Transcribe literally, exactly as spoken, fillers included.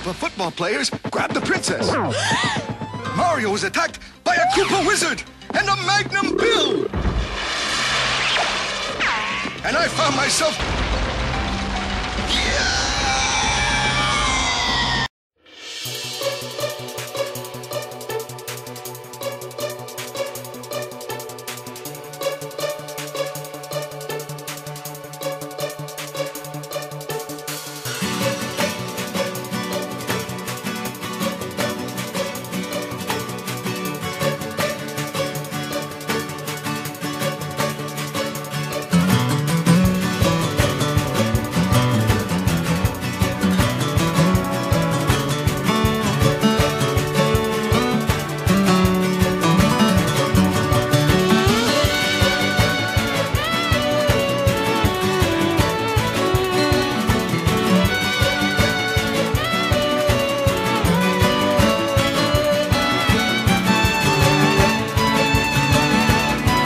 Koopa football players grabbed the princess. Mario was attacked by a Koopa wizard and a Magnum Bill. And I found myself... Yeah!